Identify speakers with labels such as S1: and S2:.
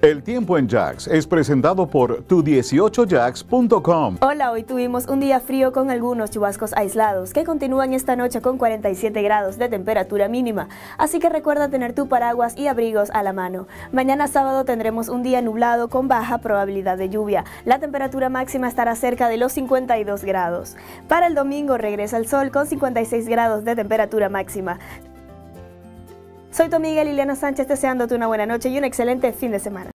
S1: El tiempo en Jax es presentado por tu18jax.com.
S2: Hola, hoy tuvimos un día frío con algunos chubascos aislados que continúan esta noche con 47 grados de temperatura mínima, así que recuerda tener tu paraguas y abrigos a la mano. Mañana sábado tendremos un día nublado con baja probabilidad de lluvia. La temperatura máxima estará cerca de los 52 grados. Para el domingo regresa el sol con 56 grados de temperatura máxima. Soy tu amiga Liliana Sánchez, deseándote una buena noche y un excelente fin de semana.